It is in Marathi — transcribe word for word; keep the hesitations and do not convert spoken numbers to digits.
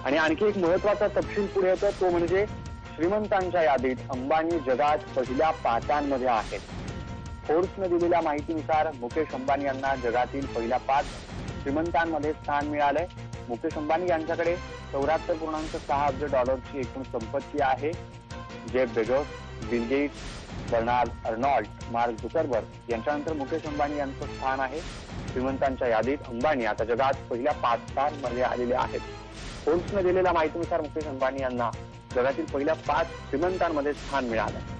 आणि आणखी एक महत्वाचा तपशील पुढे येतो तो म्हणजे श्रीमंतांच्या यादीत अंबानी जगात पहिल्या पाचांमध्ये आहेत. फोर्ब्सने दिलेल्या माहितीनुसार मुकेश अंबानी यांना जगातील पहिल्या पाच श्रीमंतांमध्ये स्थान मिळालंय. मुकेश अंबानी यांच्याकडे चौऱ्याहत्तर पूर्णांक सहा अब्ज डॉलरची एकूण संपत्ती आहे. Jeff Bezos, Bill Gates, Bernard Arnault, Mark Zuckerberg यांच्यानंतर मुकेश अंबानी यांचं स्थान आहे. श्रीमंतांच्या यादीत अंबानी आता जगात पहिल्या पाच स्थानांमध्ये आलेले आहेत. फोर्ब्सने दिलेल्या माहितीनुसार मुकेश अंबानी यांना जगातील पहिल्या पाच श्रीमंतांमध्ये स्थान मिळालं.